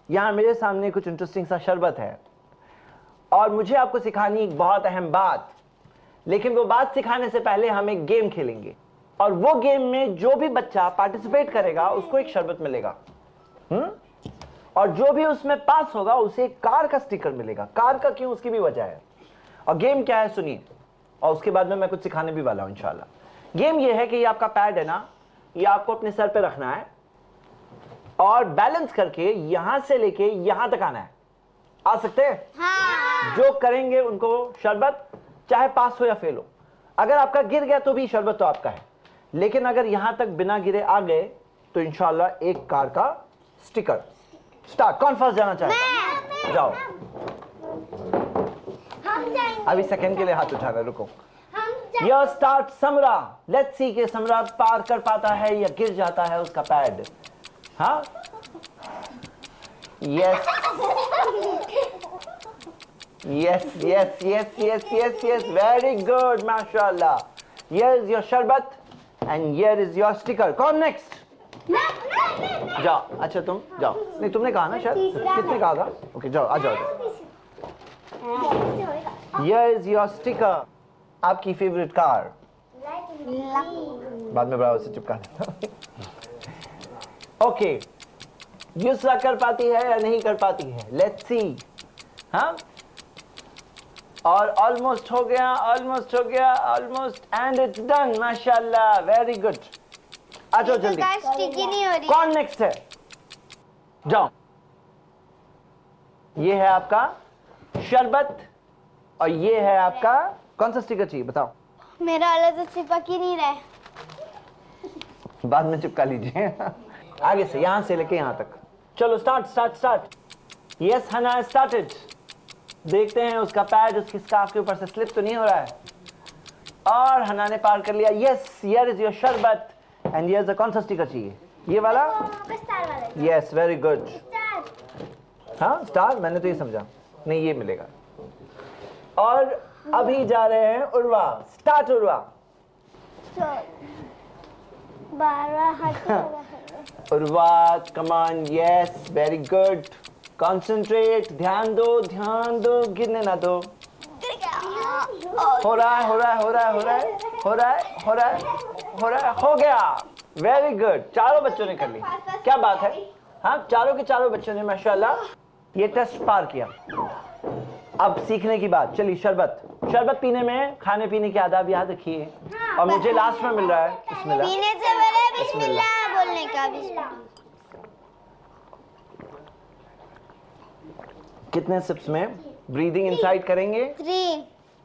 यहाँ मेरे सामने कुछ इंटरेस्टिंग सा शरबत है और मुझे आपको सिखानी एक बहुत अहम बात, लेकिन वो बात सिखाने से पहले हम एक गेम खेलेंगे और वो गेम में जो भी बच्चा पार्टिसिपेट करेगा उसको एक शरबत मिलेगा। और जो भी उसमें पास होगा उसे एक कार का स्टिकर मिलेगा। कार का क्यों, उसकी भी वजह है। और गेम क्या है सुनिए, और उसके बाद में मैं कुछ सिखाने भी वाला हूं इंशाल्लाह। गेम ये है कि ये आपका पैड है ना, ये आपको अपने सर पे रखना है और बैलेंस करके यहां से लेके यहां तक आना है। आ सकते हैं? हाँ। जो करेंगे उनको शरबत, चाहे पास हो या फेल हो। अगर आपका गिर गया तो भी शरबत तो आपका है, लेकिन अगर यहां तक बिना गिरे आ गए तो इंशाल्लाह एक कार का स्टिकर। स्टार्ट। कौन फर्स्ट जाना चाहेगा? जाओ। अभी सेकंड के लिए हाथ उठा रहे, रुको। यह स्टार्ट समरा। लेट्स सी कि समरा पार कर पाता है या गिर जाता है उसका पैड। हाँ, yes yes yes yes yes yes yes, very good, माशाल्लाह। Here is your sharbat and here is your sticker. कौन नेक्स्ट? जाओ। अच्छा तुम जाओ। नहीं, तुमने कहा ना शायद, किसने कहा था? ओके जाओ, आ जाओ। हियर इज योर स्टिकर, आपकी फेवरेट कार। बाद में बराबर से चिपका देता। ओके, युसरा कर पाती है या नहीं कर पाती है? Let's see. हाँ, और ऑलमोस्ट हो गया, ऑलमोस्ट हो गया, ऑलमोस्ट, एंड इट्स डन। माशाल्लाह, वेरी गुड। आ जाओ जल्दी। नहीं हो रही। कौन नेक्स्ट है? जाओ। ये है आपका शरबत और ये है आपका, कौन सा स्टिकर चाहिए बताओ? मेरा वाला तो चिपक ही नहीं रहा है। बाद में चिपका लीजिए। आगे से, यहां से लेके यहां तक। चलो start start start. Yes, Hana started. देखते हैं उसका पैड उसकी स्कार्फ के ऊपर से स्लिप तो नहीं हो रहा है। और हना ने पार कर लिया। Yes, here is your sharbat and here is कौन सा स्टिकर चाहिए? ये वाला? Yes, very good. हाँ, स्टार, मैंने तो ये समझा। नहीं, ये मिलेगा। और अभी जा रहे हैं Urwa. Start Urwa. Urwa, come on. Yes, very good. Concentrate, ध्यान दो, ध्यान दो, गिरने ना दो। हो रहा है, हो रहा है, हो रहा है, हो रहा है, हो रहा है, हो रहा है, हो रहा है, हो गया। वेरी गुड, चारों बच्चों ने कर ली। क्या बात है। हाँ, चारों के चारों बच्चों ने माशाल्लाह ये टेस्ट पार किया। अब सीखने की बात। चलिए, शरबत। शरबत पीने में खाने पीने के आदाब याद रखिए। और मुझे लास्ट में मिल रहा है बिस्मिल्लाह। पीने से पहले बिस्मिल्लाह बोलने का। बिस्मिल्लाह। कितने सिप्स में ब्रीदिंग इनसाइड करेंगे? 3।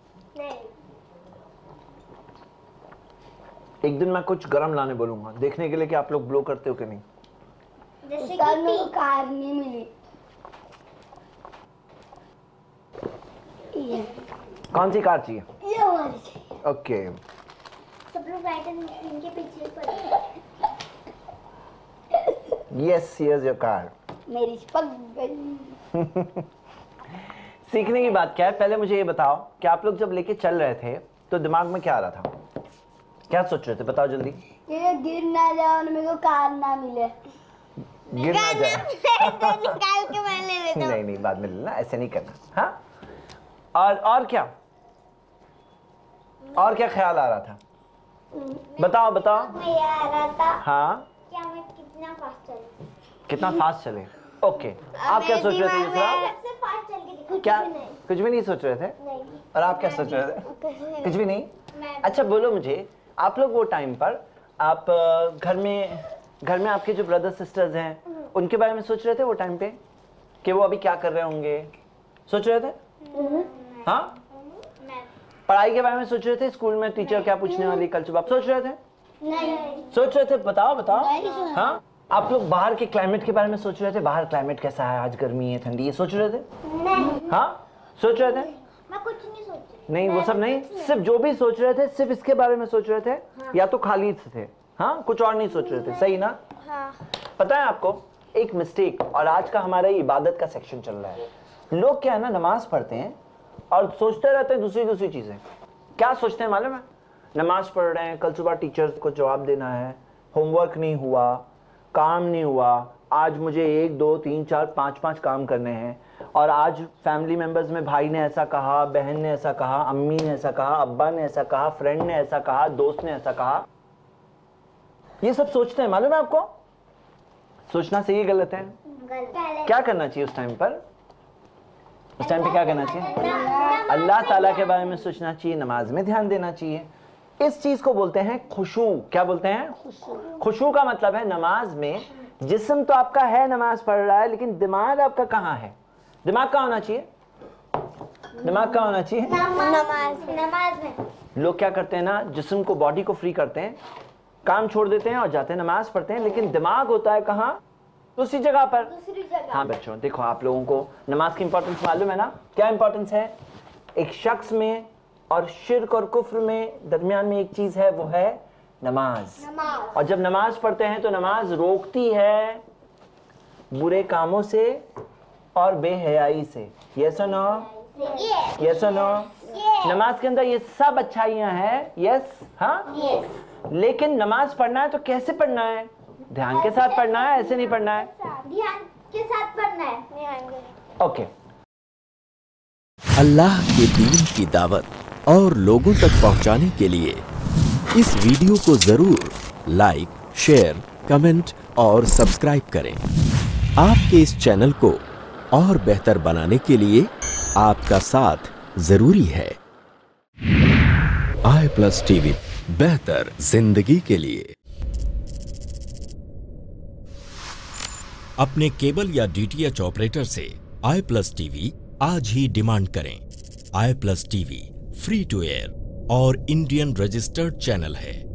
एक दिन मैं कुछ गरम लाने बोलूंगा, देखने के लिए कि आप लोग ब्लो करते हो कि नहीं। जैसे कि कार नहीं मिली। कौन सी कार चाहिए? ये वाली चाहिए। ओके, सब लोग बैठे इनके पीछे पड़े। Yes, here's your car. मेरी पक गई। सीखने की बात क्या है, पहले मुझे ये बताओ कि आप लोग जब लेके चल रहे थे तो दिमाग में क्या आ रहा था? क्या सोच रहे थे? बताओ जल्दी। ये गिर ना जाए और मेरे को कार ना मिले। गिर ना जाए। निकाल के मैं ले लेता हूं। नहीं नहीं, बाद में लेना, ऐसे नहीं करना। हाँ, और क्या, और क्या ख्याल आ रहा था? बताओ बताओ। मैं ये आ रहा था। हाँ, क्या मैं कितना फास्ट चलूं? कितना फास्ट चले? ओके, आप क्या सोच रहे थे? सबसे फास्ट चल के दिखा। क्या? कुछ भी नहीं सोच रहे थे? नहीं। और आप क्या सोच रहे थे? कुछ भी नहीं। अच्छा बोलो मुझे, आप लोग वो टाइम पर आप घर में आपके जो ब्रदर सिस्टर्स हैं उनके बारे में सोच रहे थे वो टाइम पे कि वो अभी क्या कर रहे होंगे? सोच रहे थे? हाँ, पढ़ाई के बारे में सोच रहे थे? स्कूल में टीचर क्या पूछने वाली कल सुबह, सोच रहे थे? नहीं। सोच रहे थे? बताओ बताओ। हाँ, आप लोग बाहर के क्लाइमेट के बारे में सोच रहे थे? बाहर क्लाइमेट कैसा है, आज गर्मी है, ठंडी है, सोच रहे थे? नहीं। हाँ, सोच रहे थे? मैं कुछ नहीं सोच रही। नहीं, वो सब नहीं, सिर्फ जो भी सोच रहे थे सिर्फ इसके बारे में सोच रहे थे। हाँ। या तो खाली थे। हाँ, कुछ और नहीं सोच रहे थे, सही ना? हाँ। पता है आपको एक मिस्टेक, और आज का हमारा इबादत का सेक्शन चल रहा है। लोग क्या है ना, नमाज पढ़ते हैं और सोचते रहते हैं दूसरी चीजें। क्या सोचते हैं मालूम है? नमाज पढ़ रहे हैं, कल सुबह टीचर्स को जवाब देना है, होमवर्क नहीं हुआ, काम नहीं हुआ, आज मुझे 1 2 3 4 5 5 काम करने हैं, और आज फैमिली मेंबर्स में भाई ने ऐसा कहा, बहन ने ऐसा कहा, अम्मी ने ऐसा कहा, अब्बा ने ऐसा कहा, फ्रेंड ने ऐसा कहा, दोस्त ने ऐसा कहा, ये सब सोचते हैं। मालूम है आपको? सोचना सही गलत है? क्या करना चाहिए उस टाइम पर? उस टाइम पे क्या करना चाहिए? अल्लाह ताला के बारे में सोचना चाहिए, नमाज में ध्यान देना चाहिए। इस चीज को बोलते हैं खुशू। क्या बोलते हैं? खुशू का मतलब है नमाज में जिस्म तो आपका है, नमाज पढ़ रहा है, लेकिन दिमाग आपका कहाँ है? दिमाग कहाँ होना चाहिए? दिमाग कहाँ होना चाहिए? नमाज में। लोग क्या करते हैं ना, जिस्म को, बॉडी को फ्री करते हैं, काम छोड़ देते हैं और जाते हैं नमाज पढ़ते हैं, लेकिन दिमाग होता है कहाँ? दूसरी जगह पर। दूसरी जगह। हाँ बच्चों, देखो आप लोगों को नमाज की इंपॉर्टेंस मालूम है ना? क्या इंपॉर्टेंस है? एक शख्स में और शिर्क और कुफ्र में दरमियान में एक चीज है, वो है नमाज। और जब नमाज पढ़ते हैं तो नमाज रोकती है बुरे कामों से और बेहयाई से। यस और नो? यस और नो? नमाज के अंदर ये सब अच्छाइयां हैं। यस? हाँ। लेकिन नमाज पढ़ना है तो कैसे पढ़ना है? ध्यान के साथ पढ़ना है, ऐसे नहीं पढ़ना है। ध्यान के साथ पढ़ना है। ओके। अल्लाह के दीन की दावत और लोगों तक पहुंचाने के लिए इस वीडियो को जरूर लाइक, शेयर, कमेंट और सब्सक्राइब करें। आपके इस चैनल को और बेहतर बनाने के लिए आपका साथ जरूरी है। i+ TV, बेहतर जिंदगी के लिए। अपने केबल या DTH ऑपरेटर से i+ TV आज ही डिमांड करें। i+ TV free to air और इंडियन रजिस्टर्ड चैनल है।